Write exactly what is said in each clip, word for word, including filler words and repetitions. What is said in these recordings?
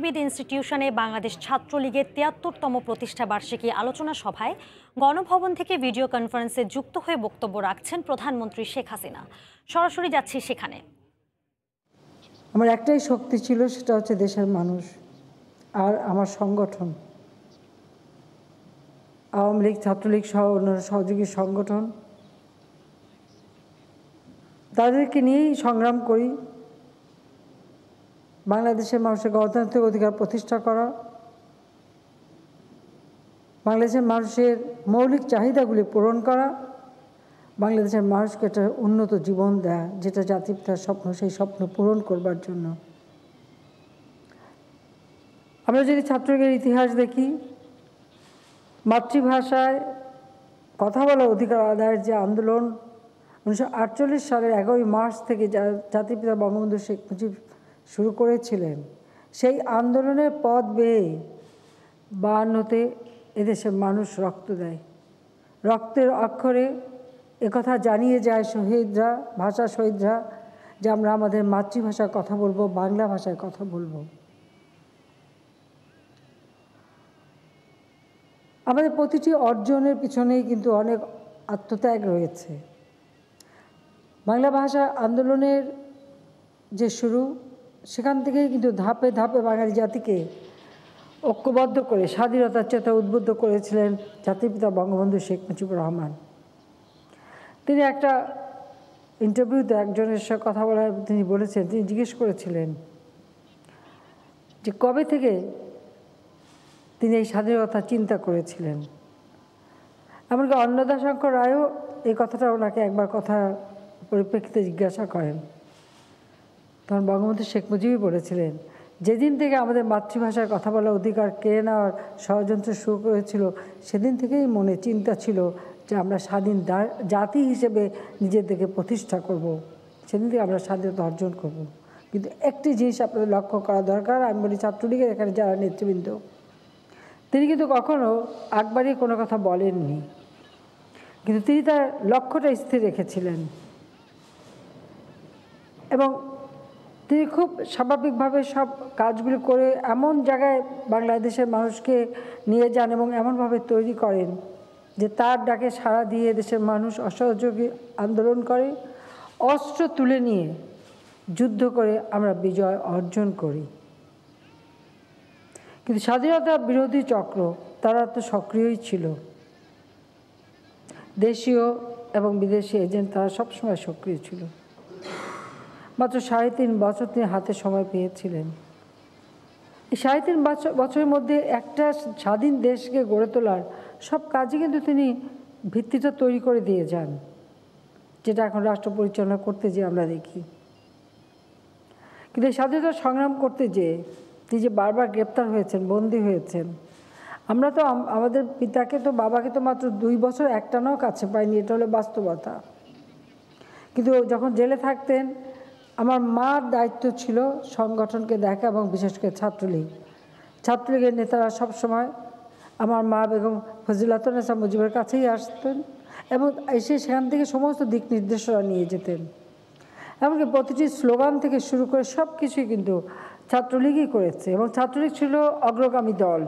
রাজনীতিবিদ ইনস্টিটিউশনে বাংলাদেশ ছাত্রলীগের তিয়াত্তরতম প্রতিষ্ঠা বার্ষিকী আলোচনা সভায় গণভবন থেকে ভিডিও কনফারেন্সে যুক্ত হয়ে বক্তব্য রাখছেন প্রধানমন্ত্রী শেখ হাসিনা। সরাসরি যাচ্ছি সেখানে। আমার একটাই শক্তি ছিল, সেটা হচ্ছে দেশের মানুষ আর আমার সংগঠন, আওয়ামী লীগ, ছাত্রলীগ সহ অন্যান্য সহযোগী সংগঠন, তাদেরকে নিয়েই সংগ্রাম করি। বাংলাদেশের মানুষের গণতান্ত্রিক অধিকার প্রতিষ্ঠা করা, বাংলাদেশের মানুষের মৌলিক চাহিদাগুলি পূরণ করা, বাংলাদেশের মানুষকে একটা উন্নত জীবন দেয়া, যেটা জাতিপিতার স্বপ্ন, সেই স্বপ্ন পূরণ করবার জন্য। আমরা যদি ছাত্রলীগের ইতিহাস দেখি, মাতৃভাষায় কথা বলার অধিকার আদায়ের যে আন্দোলন উনিশশো আটচল্লিশ সালের এগারোই মার্চ থেকে জাতিপিতা বঙ্গবন্ধু শেখ মুজিব শুরু করেছিলেন, সেই আন্দোলনের পথ বেয়ে বায়ান্নতে এদেশের মানুষ রক্ত দেয়। রক্তের অক্ষরে একথা জানিয়ে যায় শহীদরা, ভাষা শহীদরা, যে আমরা আমাদের মাতৃভাষায় কথা বলবো, বাংলা ভাষায় কথা বলবো। আমাদের প্রতিটি অর্জনের পিছনেই কিন্তু অনেক আত্মত্যাগ রয়েছে। বাংলা ভাষা আন্দোলনের যে শুরু, সেখান থেকেই কিন্তু ধাপে ধাপে বাঙালি জাতিকে ঐক্যবদ্ধ করে স্বাধীনতার চেতা উদ্বুদ্ধ করেছিলেন জাতিপিতা বঙ্গবন্ধু শেখ মুজিবুর রহমান। তিনি একটা ইন্টারভিউতে একজনের সাথে কথা বলার তিনি বলেছেন, তিনি জিজ্ঞেস করেছিলেন যে কবে থেকে তিনি এই স্বাধীনতা চিন্তা করেছিলেন। এমনকি অন্নদাশঙ্কর রায়ও এই কথাটা ওনাকে একবার কথা পরিপ্রেক্ষিতে জিজ্ঞাসা করেন। তখন বঙ্গবন্ধু শেখ মুজিবই বলেছিলেন, যেদিন থেকে আমাদের মাতৃভাষায় কথা বলার অধিকার কেড়ে নেওয়ার ষড়যন্ত্র শুরু করেছিল, সেদিন থেকেই মনে চিন্তা ছিল যে আমরা স্বাধীন জাতি হিসেবে নিজেদেরকে প্রতিষ্ঠা করব, সেদিন থেকে আমরা স্বাধীনতা অর্জন করব। কিন্তু একটি জিনিস আপনাদের লক্ষ্য করা দরকার, আমি বলি ছাত্রলীগের এখানে যারা নেতৃবৃন্দ, তিনি কিন্তু কখনো একবারই কোনো কথা বলেননি, কিন্তু তিনি তার লক্ষ্যটা স্থির রেখেছিলেন এবং তিনি খুব স্বাভাবিকভাবে সব কাজগুলি করে এমন জায়গায় বাংলাদেশের মানুষকে নিয়ে যান এবং এমনভাবে তৈরি করেন যে তার ডাকে সাড়া দিয়ে দেশের মানুষ অসহযোগী আন্দোলন করে, অস্ত্র তুলে নিয়ে যুদ্ধ করে আমরা বিজয় অর্জন করি। কিন্তু স্বাধীনতা বিরোধী চক্র তারা তো সক্রিয়ই ছিল, দেশীয় এবং বিদেশি এজেন্ট তারা সবসময় সক্রিয় ছিল। মাত্র সাড়ে তিন বছর তিনি হাতে সময় পেয়েছিলেন। এই সাড়ে তিন বছর বছরের মধ্যে একটা স্বাধীন দেশকে গড়ে তোলার সব কাজে কিন্তু তিনি ভিত্তিটা তৈরি করে দিয়ে যান, যেটা এখন রাষ্ট্র পরিচালনা করতে যেয়ে আমরা দেখি। কিন্তু এই স্বাধীনতা সংগ্রাম করতে যেয়ে তিনি যে বারবার গ্রেপ্তার হয়েছেন, বন্দী হয়েছেন। আমরা তো আমাদের পিতাকে তো বাবাকে তো মাত্র দুই বছর একটানাও কাছে পাইনি, এটা হলো বাস্তবতা। কিন্তু যখন জেলে থাকতেন, আমার মার দায়িত্ব ছিল সংগঠনকে দেখা এবং বিশেষ করে ছাত্রলীগ। ছাত্রলীগের নেতারা সবসময় আমার মা বেগম ফজিলাতুন্নেসা মুজিবের কাছেই আসতেন এবং এসে সেখান থেকে সমস্ত দিক নির্দেশনা নিয়ে যেতেন। এমনকি প্রতিটি স্লোগান থেকে শুরু করে সব কিছুই কিন্তু ছাত্রলীগই করেছে এবং ছাত্রলীগ ছিল অগ্রগামী দল।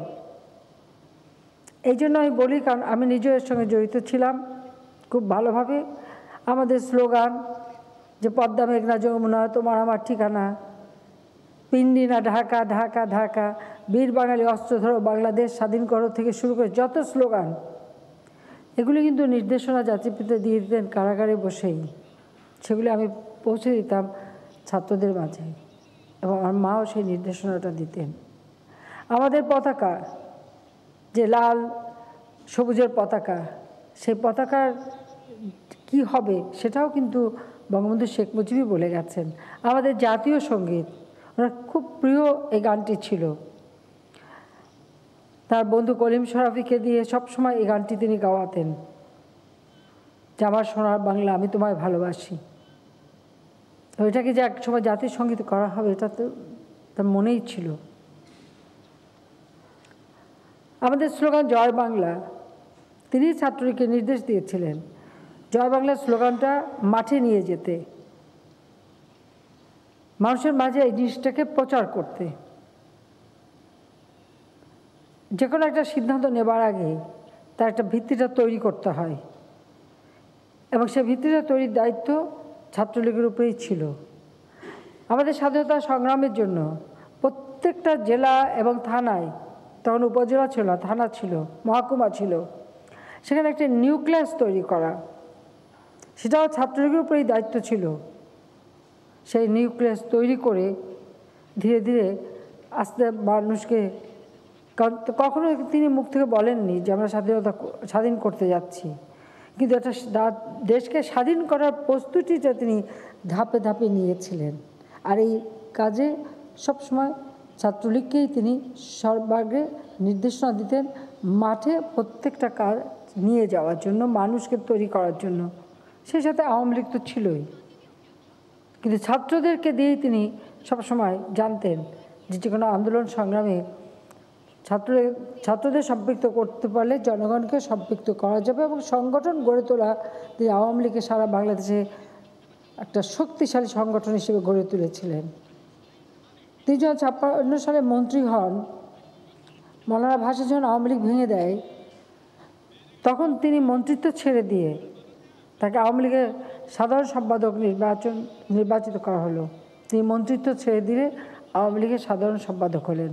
এই জন্য আমি বলি, কারণ আমি নিজেও এর সঙ্গে জড়িত ছিলাম খুব ভালোভাবে। আমাদের স্লোগান যে পদ্মা মেঘনা যমুনা তোমার আমার ঠিকানা, পিন্ডি না ঢাকা ঢাকা ঢাকা, বীর বাঙালি অস্ত্র ধরো বাংলাদেশ স্বাধীন করো থেকে শুরু করে যত স্লোগান, এগুলি কিন্তু নির্দেশনা জাতিপিতা দিয়ে দিতেন কারাগারে বসেই। সেগুলি আমি পৌঁছে দিতাম ছাত্রদের মাঝে এবং আমার মাও সেই নির্দেশনাটা দিতেন। আমাদের পতাকা যে লাল সবুজের পতাকা, সেই পতাকার কি হবে সেটাও কিন্তু বঙ্গবন্ধু শেখ মুজিবই বলে গেছেন। আমাদের জাতীয় সঙ্গীত, ওনার খুব প্রিয় এই গানটি ছিল। তার বন্ধু কলিম শরাফিকে দিয়ে সবসময় এই গানটি তিনি গাওয়াতেন, যে আমার সোনার বাংলা আমি তোমায় ভালোবাসি। তো এটাকে যে এক সময় জাতীয় সঙ্গীত করা হবে, এটা তো তার মনেই ছিল। আমাদের স্লোগান জয় বাংলা, তিনি ছাত্রলীগকে নির্দেশ দিয়েছিলেন জয় বাংলা স্লোগানটা মাঠে নিয়ে যেতে, মানুষের মাঝে এই জিনিসটাকে প্রচার করতে। যে কোনো একটা সিদ্ধান্ত নেবার আগে তার একটা ভিত্তিটা তৈরি করতে হয়, এবং সেই ভিত্তিটা তৈরির দায়িত্ব ছাত্রলীগের উপরেই ছিল। আমাদের স্বাধীনতা সংগ্রামের জন্য প্রত্যেকটা জেলা এবং থানায়, তখন উপজেলা ছিল, থানা ছিল, মহকুমা ছিল, সেখানে একটা নিউক্লিয়াস তৈরি করা, সেটাও ছাত্রলীগের উপরেই দায়িত্ব ছিল। সেই নিউক্লিয়াস তৈরি করে ধীরে ধীরে আস্তে মানুষকে, কখনো তিনি মুখ থেকে বলেননি যে আমরা স্বাধীনতা স্বাধীন করতে যাচ্ছি, কিন্তু একটা দেশকে স্বাধীন করার প্রস্তুতিটা তিনি ধাপে ধাপে নিয়েছিলেন। আর এই কাজে সবসময় ছাত্রলীগকেই তিনি সর্বাগ্রে নির্দেশনা দিতেন, মাঠে প্রত্যেকটা কাজ নিয়ে যাওয়ার জন্য, মানুষকে তৈরি করার জন্য। সেই সাথে আওয়ামী লীগ তো ছিলই, কিন্তু ছাত্রদেরকে দিয়েই তিনি সবসময় জানতেন যে যে কোনো আন্দোলন সংগ্রামে ছাত্র ছাত্রদের সম্পৃক্ত করতে পারলে জনগণকে সম্পৃক্ত করা যাবে, এবং সংগঠন গড়ে তোলা তিনি আওয়ামী লীগকে সারা বাংলাদেশে একটা শক্তিশালী সংগঠন হিসেবে গড়ে তুলেছিলেন। তিনি যখন ছাপ্পান্ন সালে মন্ত্রী হন, মৌলানা ভাসানী যখন আওয়ামী লীগ ভেঙে দেয়, তখন তিনি মন্ত্রিত্ব ছেড়ে দিয়ে তাকে আওয়ামী লীগের সাধারণ সম্পাদক নির্বাচন নির্বাচিত করা হলো। তিনি মন্ত্রিত্ব ছেড়ে দিয়ে আওয়ামী লীগের সাধারণ সম্পাদক হলেন।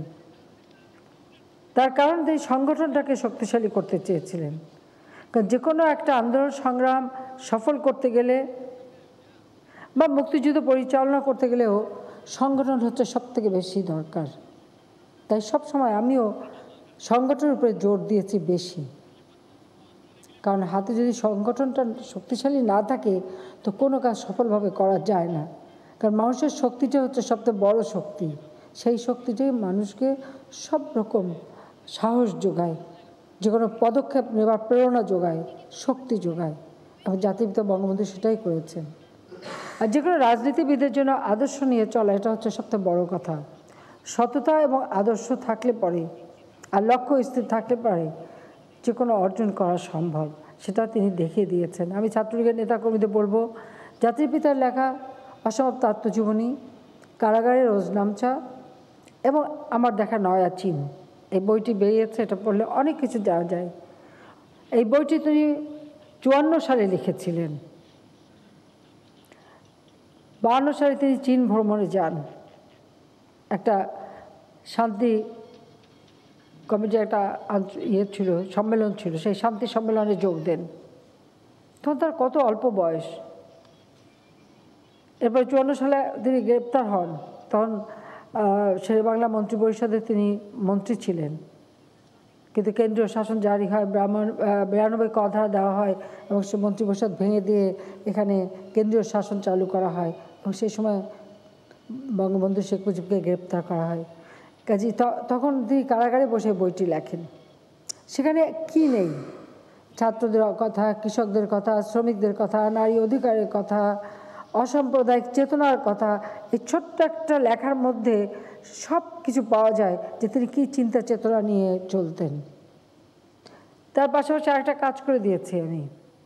তার কারণ তিনি সংগঠনটাকে শক্তিশালী করতে চেয়েছিলেন। কারণ যে কোনো একটা আন্দোলন সংগ্রাম সফল করতে গেলে বা মুক্তিযুদ্ধ পরিচালনা করতে গেলেও সংগঠন হচ্ছে সব থেকে বেশি দরকার। তাই সব সময় আমিও সংগঠনের উপরে জোর দিয়েছি বেশি, কারণ হাতে যদি সংগঠনটা শক্তিশালী না থাকে তো কোনো কাজ সফলভাবে করা যায় না। কারণ মানুষের শক্তিটা হচ্ছে সবচেয়ে বড় শক্তি, সেই শক্তিটাই মানুষকে সব রকম সাহস যোগায়, যে কোনো পদক্ষেপ নেবার প্রেরণা যোগায়, শক্তি যোগায়, এবং জাতির পিতা বঙ্গবন্ধু সেটাই করেছেন। আর যে কোনো রাজনীতিবিদের জন্য আদর্শ নিয়ে চলা, এটা হচ্ছে সবচেয়ে বড় কথা। সততা এবং আদর্শ থাকলে পরে, আর লক্ষ্য স্থির থাকলে পারে যে কোনো অর্জন করা সম্ভব, সেটা তিনি দেখিয়ে দিয়েছেন। আমি ছাত্রলীগের নেতাকর্মীদের বলবো, জাতির পিতার লেখা অসমাপ্ত আত্মজীবনী, কারাগারের রোজনামচা এবং আমার দেখা নয়া চীন, এই বইটি বেরিয়েছে, এটা পড়লে অনেক কিছু জানা যায়। এই বইটি তিনি চুয়ান্ন সালে লিখেছিলেন। বাহান্ন সালে তিনি চীন ভ্রমণে যান, একটা শান্তি কমিটির একটা ইয়ে ছিল, সম্মেলন ছিল, সেই শান্তি সম্মেলনে যোগ দেন। তখন তার কত অল্প বয়স। এরপর চুয়ান্ন সালে তিনি গ্রেপ্তার হন, তখন শেরেবাংলা মন্ত্রী পরিষদে তিনি মন্ত্রী ছিলেন, কিন্তু কেন্দ্রীয় শাসন জারি হয়, ব্রাহ্মণ বিরানব্বই ক ধারা দেওয়া হয়, এবং সে মন্ত্রিপরিষদ ভেঙে দিয়ে এখানে কেন্দ্রীয় শাসন চালু করা হয়, এবং সেই সময় বঙ্গবন্ধু শেখ মুজিবকে গ্রেপ্তার করা হয়। কাজে তখন তিনি কারাগারে বসে বইটি লেখেন। সেখানে কি নেই? ছাত্রদের কথা, কৃষকদের কথা, শ্রমিকদের কথা, নারী অধিকারের কথা, অসাম্প্রদায়িক চেতনার কথা, এই ছোট্ট একটা লেখার মধ্যে সব কিছু পাওয়া যায় যে তিনি কী চিন্তা চেতনা নিয়ে চলতেন। তার পাশাপাশি আরেকটা কাজ করে দিয়েছি আমি,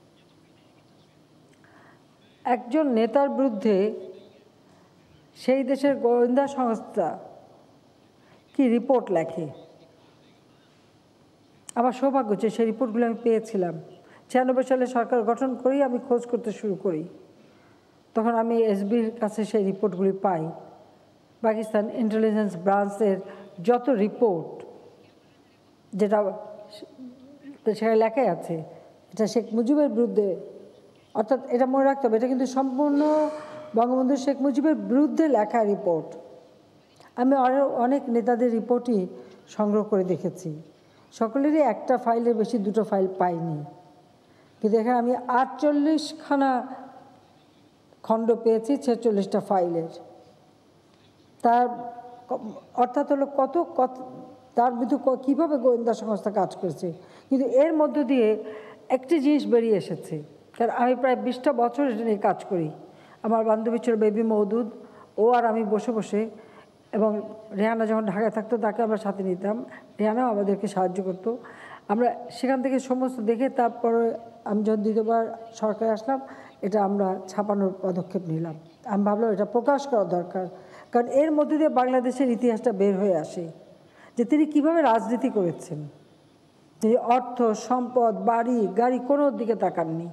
একজন নেতার বিরুদ্ধে সেই দেশের গোয়েন্দা সংস্থা কি রিপোর্ট লেখে। আমার সৌভাগ্য যে সেই রিপোর্টগুলো আমি পেয়েছিলাম। ছিয়ানব্বই সালে সরকার গঠন করেই আমি খোঁজ করতে শুরু করি, তখন আমি এসবির কাছে সেই রিপোর্টগুলি পাই। পাকিস্তান ইন্টেলিজেন্স ব্রাঞ্চের যত রিপোর্ট, যেটা সেখানে লেখাই আছে, এটা শেখ মুজিবের বিরুদ্ধে, অর্থাৎ এটা মনে রাখতে হবে, এটা কিন্তু সম্পূর্ণ বঙ্গবন্ধু শেখ মুজিবের বিরুদ্ধে লেখা রিপোর্ট। আমি আরও অনেক নেতাদের রিপোর্টই সংগ্রহ করে দেখেছি, সকলেরই একটা ফাইলের বেশি দুটো ফাইল পাইনি, কিন্তু এখানে আমি আটচল্লিশখানা খণ্ড পেয়েছি ছেচল্লিশটা ফাইলের। তার অর্থাৎ হলো কত কত তার বিরুদ্ধে কীভাবে গোয়েন্দা সংস্থা কাজ করেছে। কিন্তু এর মধ্য দিয়ে একটি জিনিস বেরিয়ে এসেছে, কারণ আমি প্রায় বিশটা বছর এটা নিয়ে কাজ করি। আমার বান্ধবী ছিল বেবি মওদুদ, ও আর আমি বসে বসে, এবং রেহানা যখন ঢাকায় থাকতো তাকে আমরা সাথে নিতাম, রেহানাও আমাদেরকে সাহায্য করতো। আমরা সেখান থেকে সমস্ত দেখে তারপরে আমি যখন দ্বিতীয়বার সরকারে আসলাম, এটা আমরা ছাপানোর পদক্ষেপ নিলাম। আমি ভাবলাম এটা প্রকাশ করা দরকার, কারণ এর মধ্যে দিয়ে বাংলাদেশের ইতিহাসটা বের হয়ে আসে যে তিনি কিভাবে রাজনীতি করেছেন। তিনি অর্থ, সম্পদ, বাড়ি, গাড়ি কোনোর দিকে তাকাননি।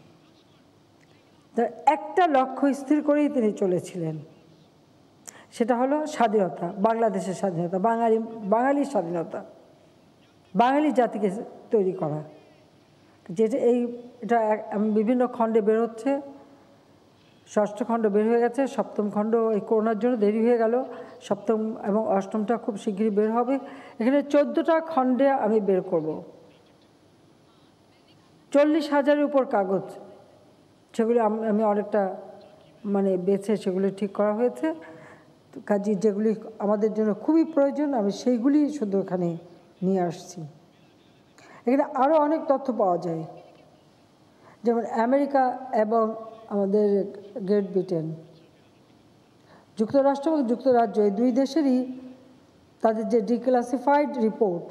তার একটা লক্ষ্য স্থির করেই তিনি চলেছিলেন, সেটা হলো স্বাধীনতা, বাংলাদেশের স্বাধীনতা, বাঙালি বাঙালির স্বাধীনতা, বাঙালি জাতিকে তৈরি করা। যেটা এই এটা বিভিন্ন খণ্ডে বের হচ্ছে, ষষ্ঠ খণ্ড বের হয়ে গেছে, সপ্তম খণ্ড এই করোনার জন্য দেরি হয়ে গেল, সপ্তম এবং অষ্টমটা খুব শীঘ্রই বের হবে। এখানে চোদ্দোটা খণ্ডে আমি বের করব, চল্লিশ হাজারের উপর কাগজ, সেগুলি আমি অনেকটা মানে বেছে সেগুলি ঠিক করা হয়েছে। কাজে যেগুলি আমাদের জন্য খুবই প্রয়োজন আমি সেইগুলি শুধু এখানে নিয়ে আসছি। এখানে আরও অনেক তথ্য পাওয়া যায়, যেমন আমেরিকা এবং আমাদের গ্রেট ব্রিটেন, যুক্তরাষ্ট্র এবং যুক্তরাজ্য এই দুই দেশেরই তাদের যে ডিক্লাসিফাইড রিপোর্ট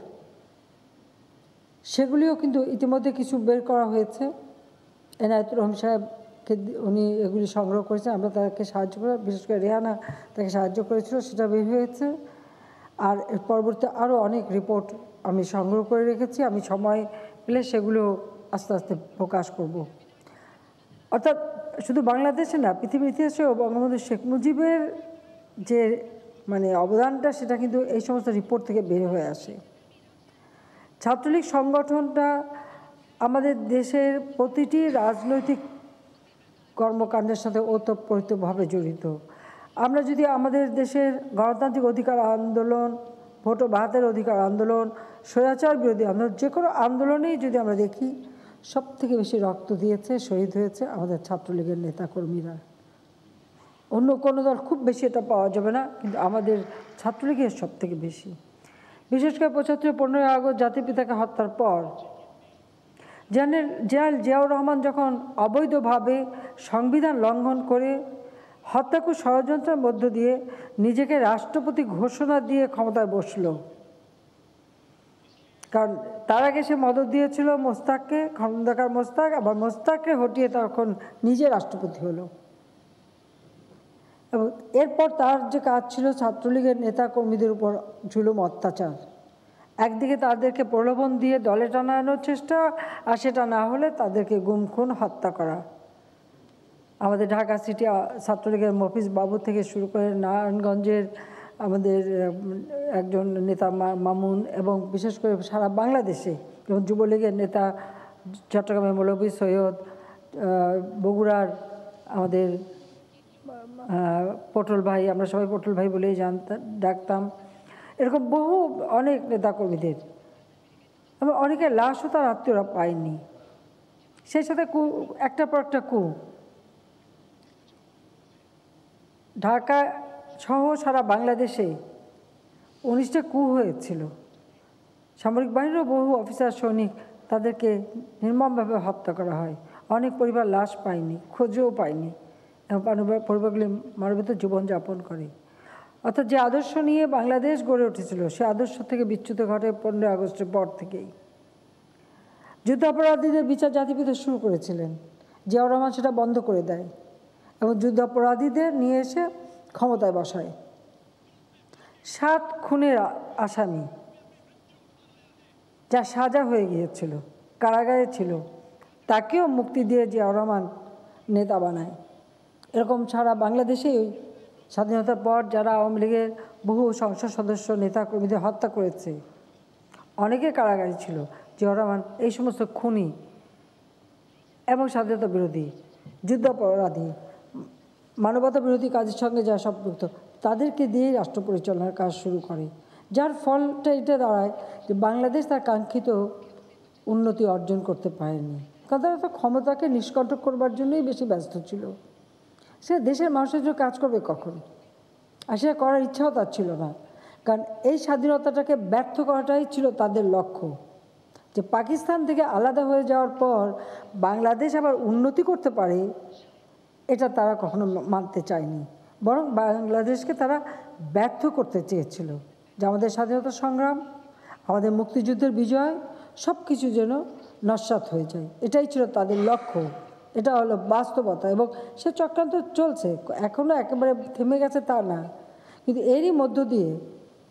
সেগুলিও কিন্তু ইতিমধ্যে কিছু বের করা হয়েছে। এনায়েতুর রহমান সাহেবকে উনি এগুলি সংগ্রহ করেছেন, আমরা তাকে সাহায্য করে, বিশেষ করে রেহানা তাকে সাহায্য করেছিল, সেটা বের হয়েছে। আর এর পরবর্তী আরও অনেক রিপোর্ট আমি সংগ্রহ করে রেখেছি, আমি সময় পেলে সেগুলো আস্তে আস্তে প্রকাশ করব। অর্থাৎ শুধু বাংলাদেশে না, পৃথিবীর ইতিহাসেও বঙ্গবন্ধু শেখ মুজিবের যে মানে অবদানটা সেটা কিন্তু এই সমস্ত রিপোর্ট থেকে বের হয়ে আসে। ছাত্রলীগ সংগঠনটা আমাদের দেশের প্রতিটি রাজনৈতিক কর্মকাণ্ডের সাথে ওতপ্রোতভাবে জড়িত। আমরা যদি আমাদের দেশের গণতান্ত্রিক অধিকার আন্দোলন, ভোট বাহাতের অধিকার আন্দোলন, স্বৈরাচার বিরোধী আন্দোলন, যে কোনো আন্দোলনেই যদি আমরা দেখি, সব থেকে বেশি রক্ত দিয়েছে, শহীদ হয়েছে আমাদের ছাত্রলীগের নেতাকর্মীরা। অন্য কোনো দল খুব বেশি এটা পাওয়া যাবে না, কিন্তু আমাদের ছাত্রলীগের সব থেকে বেশি। বিশেষ করে পঁচাত্তর পনেরোই আগস্ট জাতির পিতাকে হত্যার পর জেনারেল জেনারেল জিয়াউর রহমান যখন অবৈধভাবে সংবিধান লঙ্ঘন করে হত্যাকু ষড়যন্ত্রের মধ্য দিয়ে নিজেকে রাষ্ট্রপতি ঘোষণা দিয়ে ক্ষমতায় বসল, কারণ তার আগে সে মদত দিয়েছিল মোস্তাককে, খন্দকার মোস্তাক, আবার মোস্তাককে হটিয়ে তখন নিজে রাষ্ট্রপতি হলো। এবং এরপর তার যে কাজ ছিল ছাত্রলীগের নেতা কর্মীদের উপর জুলুম অত্যাচার, একদিকে তাদেরকে প্রলোভন দিয়ে দলে টানানোর চেষ্টা, আর সেটা না হলে তাদেরকে গুম খুন হত্যা করা। আমাদের ঢাকা সিটি ছাত্রলীগের মফিজ বাবু থেকে শুরু করে নারায়ণগঞ্জের আমাদের একজন নেতা মামুন, এবং বিশেষ করে সারা বাংলাদেশে যেমন যুবলীগের নেতা চট্টগ্রামের মৌলভী সৈয়দ, বগুড়ার আমাদের পটল ভাই, আমরা সবাই পটল ভাই বলেই জানতাম ডাকতাম, এরকম বহু অনেক নেতাকর্মীদের, এবং অনেকের লাশও তার আত্মীয়রা পায়নি। সেই সাথে কু একটা পর একটা কু, ঢাকা সহ সারা বাংলাদেশে উনিশটা কু হয়েছিল। সামরিক বাহিনীরও বহু অফিসার সৈনিক তাদেরকে নির্মমভাবে হত্যা করা হয়, অনেক পরিবার লাশ পায়নি, খোঁজও পায়নি, এবং পরিবারগুলি মানবেতর জীবনযাপন করে। অর্থাৎ যে আদর্শ নিয়ে বাংলাদেশ গড়ে উঠেছিল সে আদর্শ থেকে বিচ্যুত ঘটে পনেরোই আগস্টের পর থেকেই। যুদ্ধাপরাধীদের বিচার জাতিপিতা শুরু করেছিলেন, জিয়াউর রহমান সেটা বন্ধ করে দেয় এবং যুদ্ধাপরাধীদের নিয়ে এসে ক্ষমতায় বসায়। সাত খুনের আসামি যা সাজা হয়ে গিয়েছিল, কারাগারে ছিল, তাকেও মুক্তি দিয়ে জিয়াউর রহমান নেতা বানায়। এরকম সারা বাংলাদেশেই স্বাধীনতার পর যারা আওয়ামী লীগের বহু সংসদ সদস্য নেতা কর্মীদের হত্যা করেছে, অনেকে কারাগারে ছিল, জিয়াউর রহমান এই সমস্ত খুনি এবং স্বাধীনতা বিরোধী, যুদ্ধাপরাধী, মানবতা বিরোধী কাজের সঙ্গে যারা সম্পৃক্ত, তাদেরকে দিয়েই রাষ্ট্র পরিচালনার কাজ শুরু করে, যার ফলটা এটা দাঁড়ায় যে বাংলাদেশ তার কাঙ্ক্ষিত উন্নতি অর্জন করতে পারেনি, কারণ তারা তো ক্ষমতাকে নিষ্কণ্টক করবার জন্যই বেশি ব্যস্ত ছিল। সে দেশের মানুষের জন্য কাজ করবে কখন? আর সেটা করার ইচ্ছাও তার ছিল না, কারণ এই স্বাধীনতাটাকে ব্যর্থ করাটাই ছিল তাদের লক্ষ্য। যে পাকিস্তান থেকে আলাদা হয়ে যাওয়ার পর বাংলাদেশ আবার উন্নতি করতে পারে, এটা তারা কখনো মানতে চায়নি, বরং বাংলাদেশকে তারা ব্যর্থ করতে চেয়েছিল, যে আমাদের স্বাধীনতা সংগ্রাম, আমাদের মুক্তিযুদ্ধের বিজয় সব কিছু যেন নস্যাৎ হয়ে যায়, এটাই ছিল তাদের লক্ষ্য। এটা হলো বাস্তবতা, এবং সে চক্রান্ত চলছে এখনও, একেবারে থেমে গেছে তা না। কিন্তু এরই মধ্য দিয়ে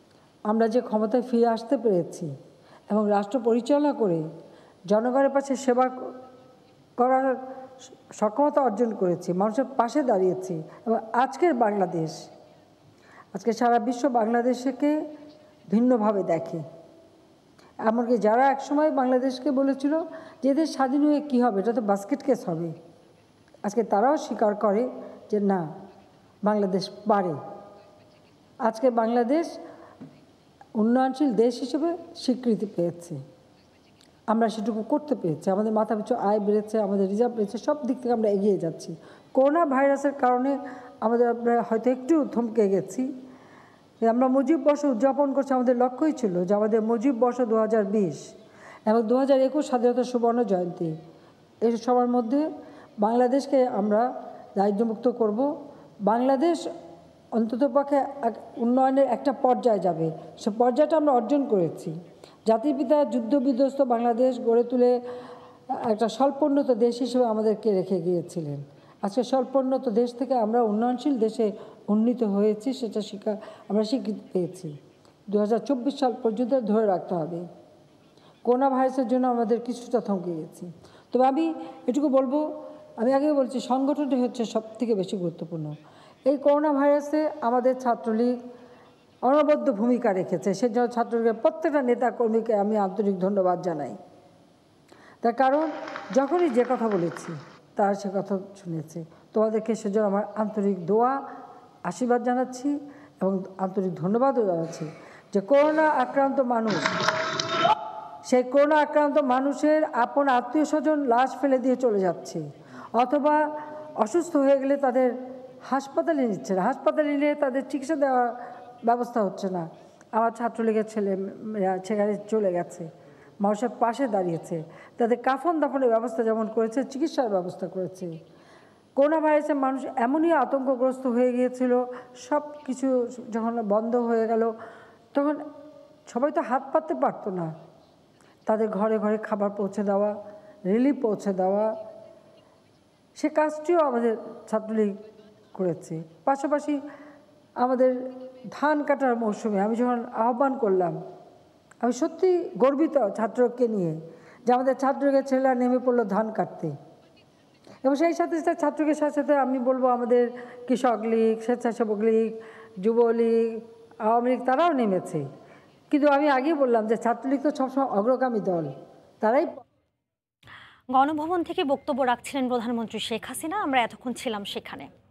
আমরা যে ক্ষমতায় ফিরে আসতে পেরেছি এবং রাষ্ট্র পরিচালনা করে জনগণের পাশে সেবা করার সক্ষমতা অর্জন করেছি, মানুষের পাশে দাঁড়িয়েছি এবং আজকের বাংলাদেশ, আজকে সারা বিশ্ব বাংলাদেশকে ভিন্নভাবে দেখে। এমনকি যারা একসময় বাংলাদেশকে বলেছিল যে এদের স্বাধীন হয়ে কী হবে, এটা তো বাস্কেট কেস হবে, আজকে তারাও স্বীকার করে যে না, বাংলাদেশ পারে। আজকে বাংলাদেশ উন্নয়নশীল দেশ হিসেবে স্বীকৃতি পেয়েছে, আমরা সেটুকু করতে পেরেছি। আমাদের মাথা পিছু আয় বেড়েছে, আমাদের রিজার্ভ বেড়েছে, সব দিক থেকে আমরা এগিয়ে যাচ্ছি। করোনা ভাইরাসের কারণে আমাদের আমরা হয়তো একটু থমকে গেছি। আমরা মুজিব বর্ষ উদযাপন করছি, আমাদের লক্ষ্যই ছিল যে আমাদের মুজিব বর্ষ দু হাজার বিশ এবং দু হাজার একুশ স্বাধীনতা সুবর্ণ জয়ন্তী, এই সবার মধ্যে বাংলাদেশকে আমরা দারিদ্র্যমুক্ত করব। বাংলাদেশ অন্ততপক্ষে উন্নয়নের একটা পর্যায়ে যাবে, সে পর্যায়টা আমরা অর্জন করেছি। জাতির পিতা যুদ্ধ বিধ্বস্ত বাংলাদেশ গড়ে তুলে একটা স্বল্পোন্নত দেশ হিসেবে আমাদেরকে রেখে গিয়েছিলেন। আজকে স্বল্পোন্নত দেশ থেকে আমরা উন্নয়নশীল দেশে উন্নীত হয়েছি, সেটা স্বীকার আমরা স্বীকৃতি পেয়েছি। দু হাজার চব্বিশ সাল পর্যন্ত ধরে রাখতে হবে। করোনা ভাইরাসের জন্য আমাদের কিছুটা থমকে গেছি। তবে আমি এটুকু বলবো, আমি আগে বলছি, সংগঠনটি হচ্ছে সব থেকে বেশি গুরুত্বপূর্ণ। এই করোনা ভাইরাসে আমাদের ছাত্রলীগ অনবদ্য ভূমিকা রেখেছে, সেজন্য ছাত্রলীগের প্রত্যেকটা নেতা কর্মীকে আমি আন্তরিক ধন্যবাদ জানাই। তার কারণ যখনই যে কথা বলেছি তারা সে কথা শুনেছে। তোমাদেরকে সেজন্য আমার আন্তরিক দোয়া আশীর্বাদ জানাচ্ছি এবং আন্তরিক ধন্যবাদও জানাচ্ছি যে করোনা আক্রান্ত মানুষ, সেই করোনা আক্রান্ত মানুষের আপন আত্মীয় স্বজন লাশ ফেলে দিয়ে চলে যাচ্ছে, অথবা অসুস্থ হয়ে গেলে তাদের হাসপাতালে নিচ্ছে না, হাসপাতালে নিলে তাদের চিকিৎসা দেওয়ার ব্যবস্থা হচ্ছে না। আমার ছাত্রলীগের ছেলেমেয়েরা সেখানে চলে গেছে, মানুষের পাশে দাঁড়িয়েছে, তাদের কাফন দাফনের ব্যবস্থা যেমন করেছে, চিকিৎসার ব্যবস্থা করেছে। করোনা ভাইরাসে মানুষ এমনই আতঙ্কগ্রস্ত হয়ে গিয়েছিল, সব কিছু যখন বন্ধ হয়ে গেল তখন সবাই তো হাত পাততে পারতো না। তাদের ঘরে ঘরে খাবার পৌঁছে দেওয়া, রিলিফ পৌঁছে দেওয়া, সে কাজটিও আমাদের ছাত্রলীগ করেছে। পাশাপাশি আমাদের ধান কাটার মৌসুমে আমি যখন আহ্বান করলাম, আমি সত্যি গর্বিত ছাত্রকে নিয়ে যে আমাদের ছাত্রলীগের ছেলেরা নেমে পড়লো ধান কাটতে। এবং সেই সাথে সাথে ছাত্রলীগের সাথে সাথে আমি বলবো আমাদের কৃষক লীগ, স্বেচ্ছাসেবক লীগ, যুবলীগ, আওয়ামী লীগ তারাও নেমেছে। কিন্তু আমি আগেই বললাম যে ছাত্রলীগ তো সবসময় অগ্রগামী দল, তারাই। গণভবন থেকে বক্তব্য রাখছিলেন প্রধানমন্ত্রী শেখ হাসিনা। আমরা এতক্ষণ ছিলাম সেখানে।